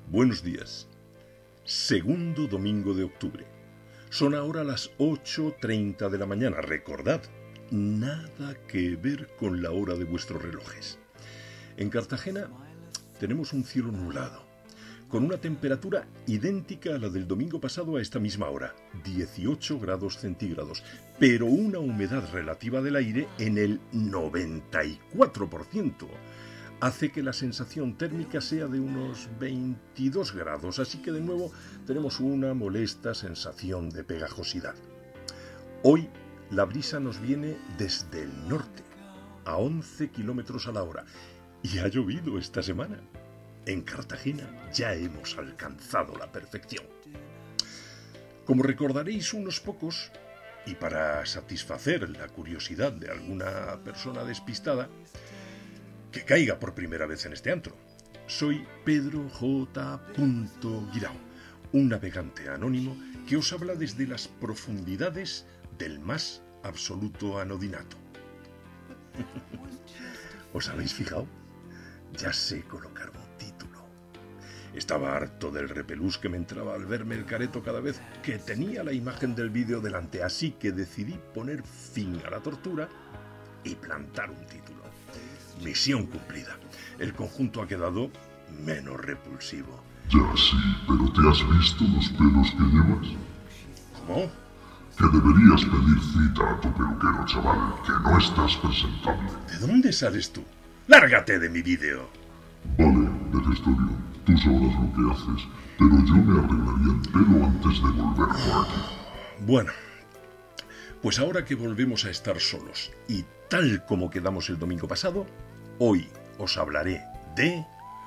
Buenos días. Segundo domingo de octubre. Son ahora las 8:30 de la mañana. Recordad, nada que ver con la hora de vuestros relojes. En Cartagena tenemos un cielo nublado, con una temperatura idéntica a la del domingo pasado a esta misma hora, 18 grados centígrados, pero una humedad relativa del aire en el 94%. Hace que la sensación térmica sea de unos 22 grados, así que de nuevo tenemos una molesta sensación de pegajosidad. Hoy la brisa nos viene desde el norte, a 11 kilómetros a la hora, y ha llovido esta semana. En Cartagena ya hemos alcanzado la perfección. Como recordaréis unos pocos, y para satisfacer la curiosidad de alguna persona despistada, que caiga por primera vez en este antro, soy Pedro J. Guirao, un navegante anónimo que os habla desde las profundidades del más absoluto anodinato. ¿Os habéis fijado? Ya sé colocar un título. Estaba harto del repelús que me entraba al verme el careto cada vez que tenía la imagen del vídeo delante, así que decidí poner fin a la tortura y plantar un título. Misión cumplida. El conjunto ha quedado menos repulsivo. Ya sí, pero ¿te has visto los pelos que llevas? ¿Cómo? Que deberías pedir cita a tu peluquero, chaval, que no estás presentable. ¿De dónde sales tú? ¡Lárgate de mi vídeo! Vale, vejestorio, tú sabrás lo que haces, pero yo me arreglaría el pelo antes de volver por aquí. Bueno, pues ahora que volvemos a estar solos y tal como quedamos el domingo pasado, hoy os hablaré de...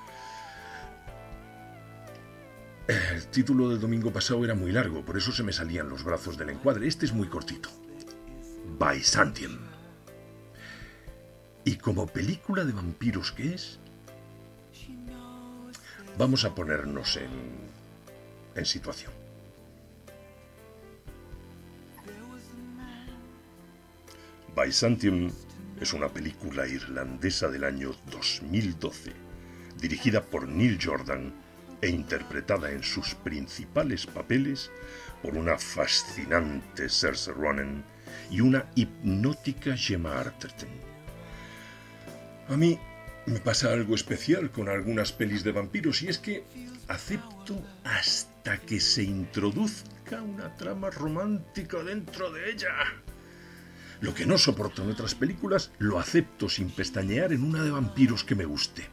El título del domingo pasado era muy largo, por eso se me salían los brazos del encuadre. Este es muy cortito. Byzantium. Y como película de vampiros que es, vamos a ponernos en situación. Byzantium es una película irlandesa del año 2012, dirigida por Neil Jordan e interpretada en sus principales papeles por una fascinante Saoirse Ronan y una hipnótica Gemma Arterton. A mí me pasa algo especial con algunas pelis de vampiros, y es que acepto hasta que se introduzca una trama romántica dentro de ella. Lo que no soporto en otras películas lo acepto sin pestañear en una de vampiros que me guste.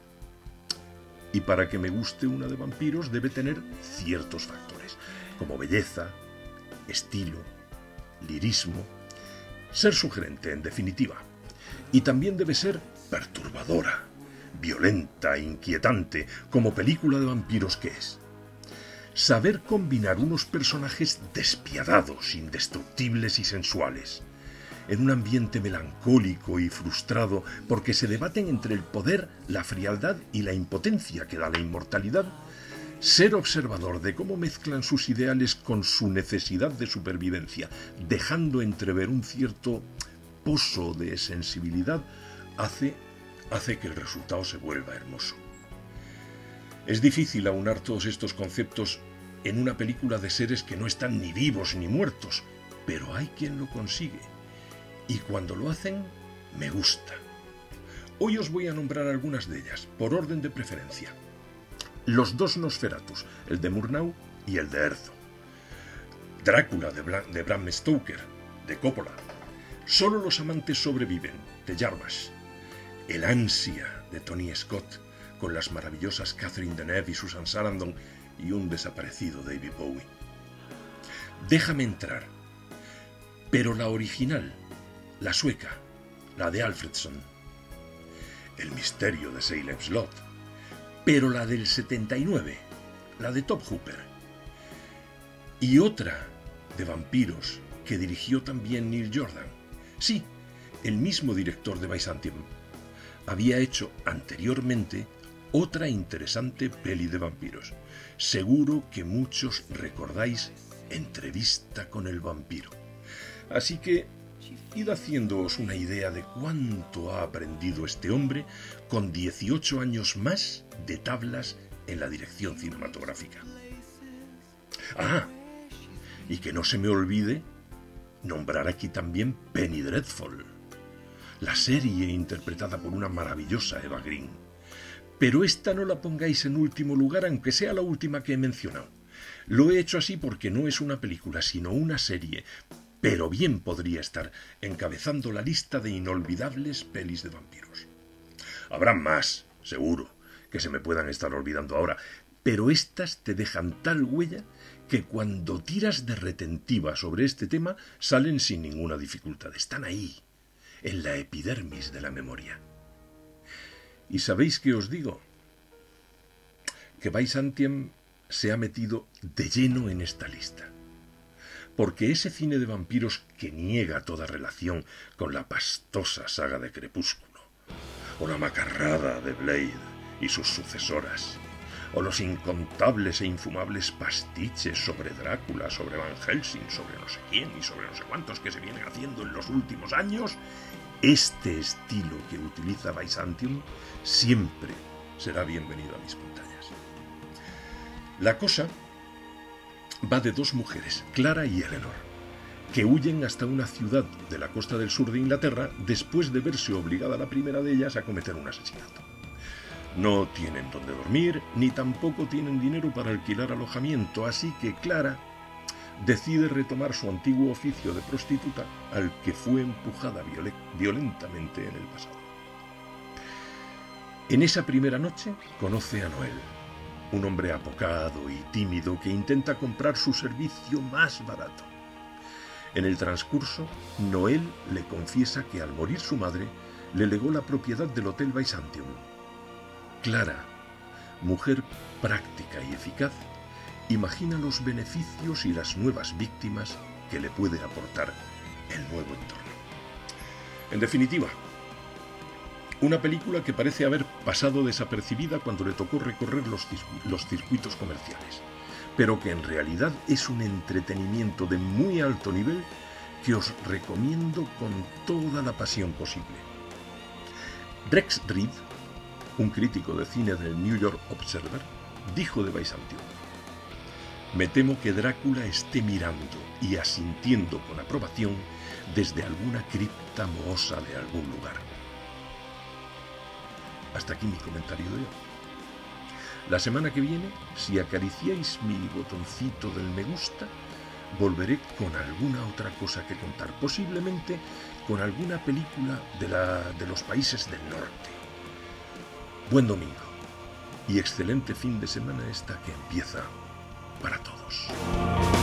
Y para que me guste una de vampiros debe tener ciertos factores, como belleza, estilo, lirismo, ser sugerente en definitiva. Y también debe ser perturbadora, violenta, inquietante, como película de vampiros que es. Saber combinar unos personajes despiadados, indestructibles y sensuales, en un ambiente melancólico y frustrado porque se debaten entre el poder, la frialdad y la impotencia que da la inmortalidad, ser observador de cómo mezclan sus ideales con su necesidad de supervivencia, dejando entrever un cierto pozo de sensibilidad, hace que el resultado se vuelva hermoso. Es difícil aunar todos estos conceptos en una película de seres que no están ni vivos ni muertos, pero hay quien lo consigue. Y cuando lo hacen, me gusta. Hoy os voy a nombrar algunas de ellas, por orden de preferencia. Los dos Nosferatus, el de Murnau y el de Herzog. Drácula de Bram Stoker, de Coppola. Solo los amantes sobreviven, de Jarmusch. El ansia, de Tony Scott, con las maravillosas Catherine Deneuve y Susan Sarandon y un desaparecido David Bowie. Déjame entrar, pero la original, la sueca, la de Alfredson. El misterio de Salem Slot, pero la del 79, la de Top Hooper. Y otra de vampiros que dirigió también Neil Jordan. Sí, el mismo director de Byzantium. Había hecho anteriormente otra interesante peli de vampiros. Seguro que muchos recordáis Entrevista con el vampiro. Así que id haciéndoos una idea de cuánto ha aprendido este hombre con 18 años más de tablas en la dirección cinematográfica. Ah, y que no se me olvide nombrar aquí también Penny Dreadful, la serie interpretada por una maravillosa Eva Green. Pero esta no la pongáis en último lugar, aunque sea la última que he mencionado. Lo he hecho así porque no es una película, sino una serie, pero bien podría estar encabezando la lista de inolvidables pelis de vampiros. Habrá más, seguro, que se me puedan estar olvidando ahora, pero estas te dejan tal huella que cuando tiras de retentiva sobre este tema salen sin ninguna dificultad. Están ahí, en la epidermis de la memoria. ¿Y sabéis qué os digo? Que Byzantium se ha metido de lleno en esta lista. Porque ese cine de vampiros que niega toda relación con la pastosa saga de Crepúsculo, o la macarrada de Blade y sus sucesoras, o los incontables e infumables pastiches sobre Drácula, sobre Van Helsing, sobre no sé quién y sobre no sé cuántos que se vienen haciendo en los últimos años, este estilo que utiliza Byzantium siempre será bienvenido a mis pantallas. La cosa va de dos mujeres, Clara y Eleanor, que huyen hasta una ciudad de la costa del sur de Inglaterra después de verse obligada la primera de ellas a cometer un asesinato. No tienen dónde dormir, ni tampoco tienen dinero para alquilar alojamiento, así que Clara decide retomar su antiguo oficio de prostituta al que fue empujada violentamente en el pasado. En esa primera noche conoce a Noel, un hombre apocado y tímido que intenta comprar su servicio más barato. En el transcurso, Noel le confiesa que al morir su madre, le legó la propiedad del Hotel Byzantium. Clara, mujer práctica y eficaz, imagina los beneficios y las nuevas víctimas que le puede aportar el nuevo entorno. En definitiva, una película que parece haber pasado desapercibida cuando le tocó recorrer los circuitos comerciales, pero que en realidad es un entretenimiento de muy alto nivel que os recomiendo con toda la pasión posible. Rex Reed, un crítico de cine del New York Observer, dijo de Byzantium: me temo que Drácula esté mirando y asintiendo con aprobación desde alguna cripta mohosa de algún lugar. Hasta aquí mi comentario de hoy. La semana que viene, si acariciáis mi botoncito del me gusta, volveré con alguna otra cosa que contar, posiblemente con alguna película de los países del norte. Buen domingo y excelente fin de semana esta que empieza para todos.